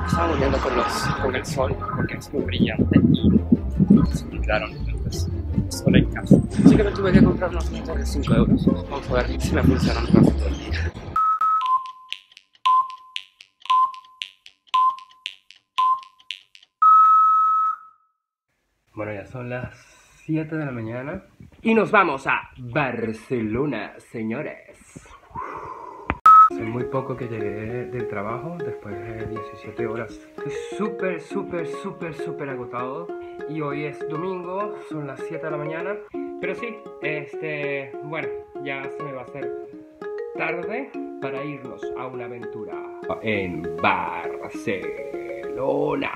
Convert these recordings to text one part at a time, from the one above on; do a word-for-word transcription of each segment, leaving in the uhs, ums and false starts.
estaba muriendo con, los, con el sol porque es muy brillante y no se me quedaron lentes solo en casa. Así que me tuve que comprar unos lentes de cinco euros. Vamos a ver si me funcionan durante todo el día. Bueno, ya son las siete de la mañana y nos vamos a Barcelona, señores. Hace muy poco que llegué del trabajo, después de diecisiete horas. Estoy súper, súper, súper, súper agotado. Y hoy es domingo, son las siete de la mañana. Pero sí, este, bueno, ya se me va a hacer tarde para irnos a una aventura en Barcelona.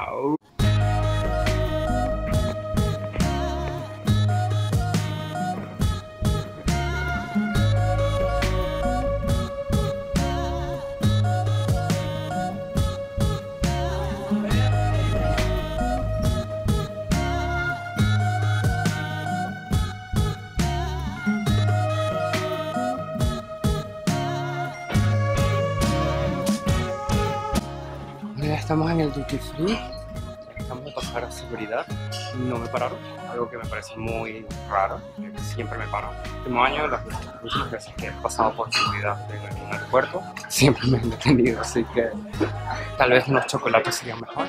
Ya estamos en el duty free, estamos de pasar a seguridad, no me pararon, algo que me parece muy raro, siempre me paran. El último año, las últimas veces que he pasado por seguridad en algún aeropuerto, siempre me han detenido, así que tal vez unos chocolates serían mejor.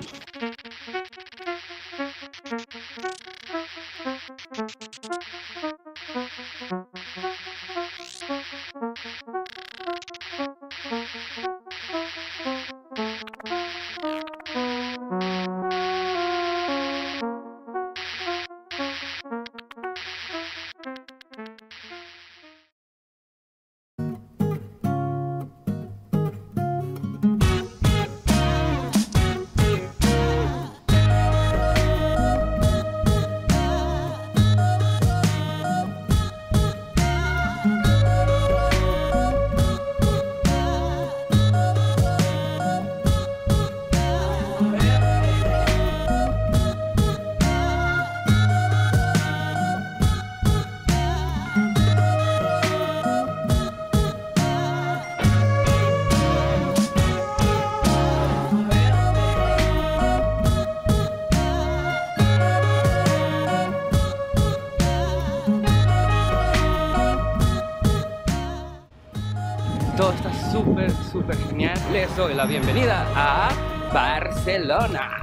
Todo está súper, súper genial. Les doy la bienvenida a Barcelona.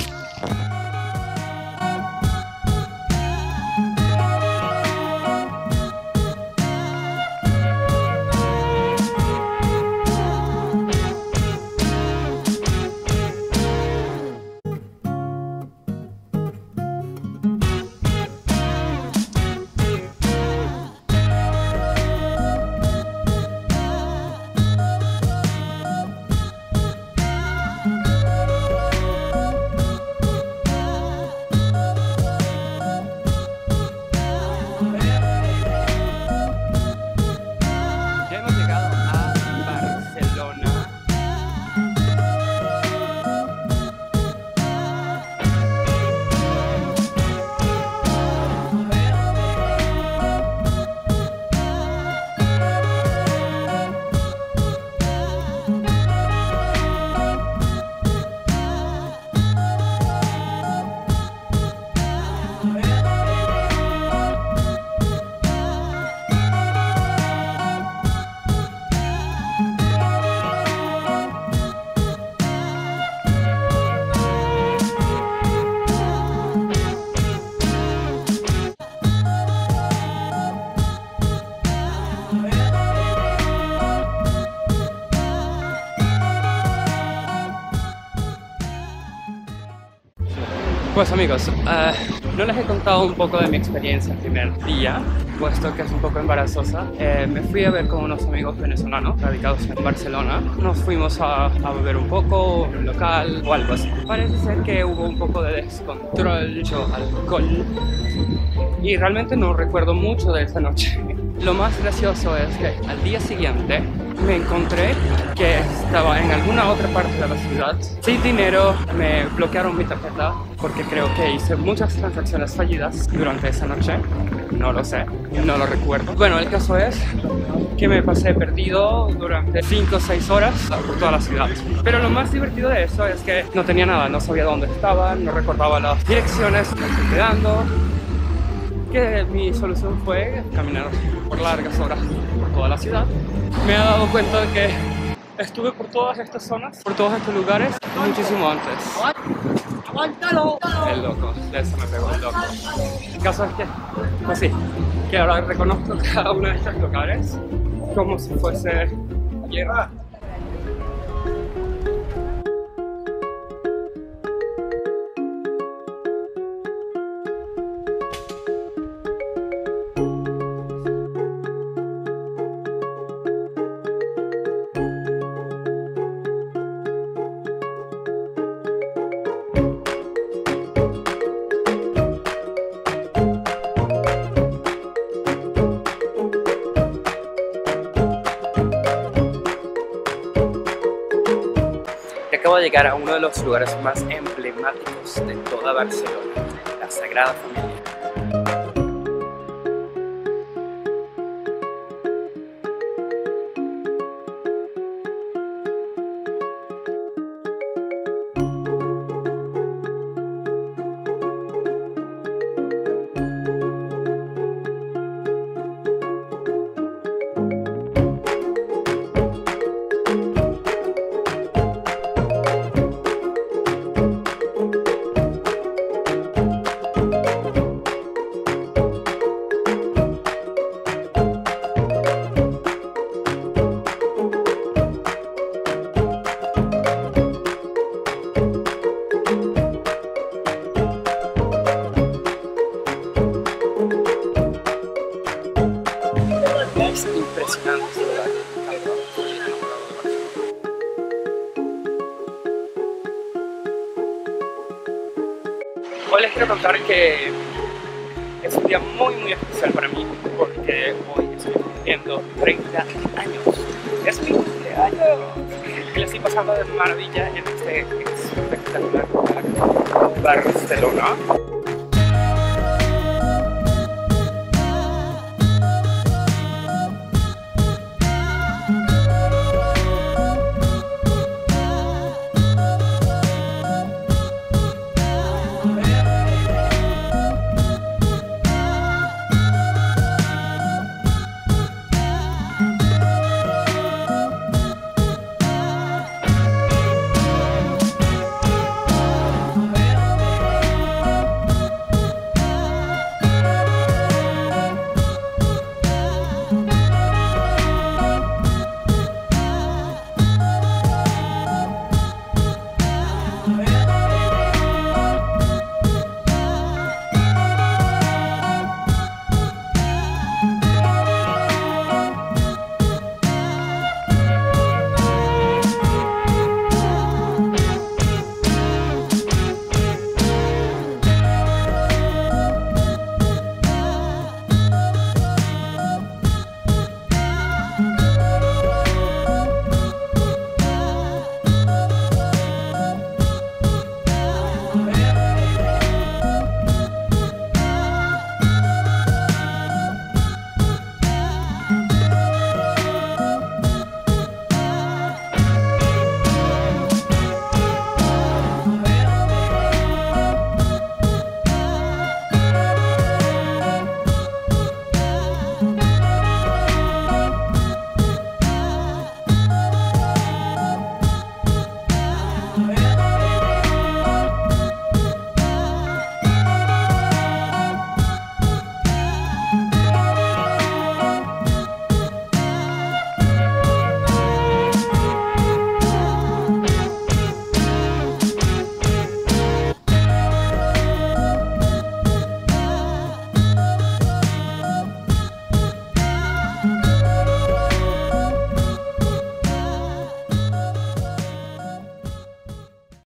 Pues amigos, uh, no les he contado un poco de mi experiencia el primer día, puesto que es un poco embarazosa. Eh, me fui a ver con unos amigos venezolanos radicados en Barcelona. Nos fuimos a, a beber un poco en un local o algo así. Parece ser que hubo un poco de descontrol, mucho alcohol, y realmente no recuerdo mucho de esa noche. Lo más gracioso es que al día siguiente me encontré que estaba en alguna otra parte de la ciudad sin dinero. Me bloquearon mi tarjeta porque creo que hice muchas transacciones fallidas durante esa noche. no lo sé, no lo recuerdo. Bueno, el caso es que me pasé perdido durante cinco o seis horas por toda la ciudad. Pero lo más divertido de eso es que no tenía nada, no sabía dónde estaba, no recordaba las direcciones que estoy quedando. Que mi solución fue caminar por largas horas por toda la ciudad. Me he dado cuenta de que estuve por todas estas zonas, por todos estos lugares, muchísimo antes. ¡Aguántalo! El loco, de eso me pegó el loco. El caso es que, pues sí, que ahora reconozco cada uno de estos lugares como si fuese ayer. Acabo de llegar a uno de los lugares más emblemáticos de toda Barcelona, la Sagrada Familia. Es impresionante, ¿verdad? Hoy les quiero contar que es un día muy muy especial para mí porque hoy estoy cumpliendo treinta años. Es mi cumpleaños y le estoy pasando de maravilla en este espectacular lugar, Barcelona.